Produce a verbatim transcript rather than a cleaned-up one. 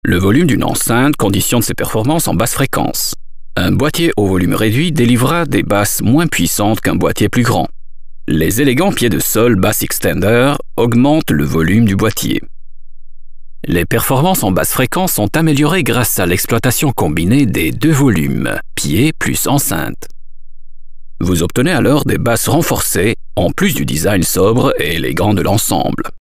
Le volume d'une enceinte conditionne ses performances en basse fréquence. Un boîtier au volume réduit délivrera des basses moins puissantes qu'un boîtier plus grand. Les élégants pieds de sol Bass Extender augmentent le volume du boîtier. Les performances en basse fréquence sont améliorées grâce à l'exploitation combinée des deux volumes, pieds plus enceinte. Vous obtenez alors des basses renforcées, en plus du design sobre et élégant de l'ensemble.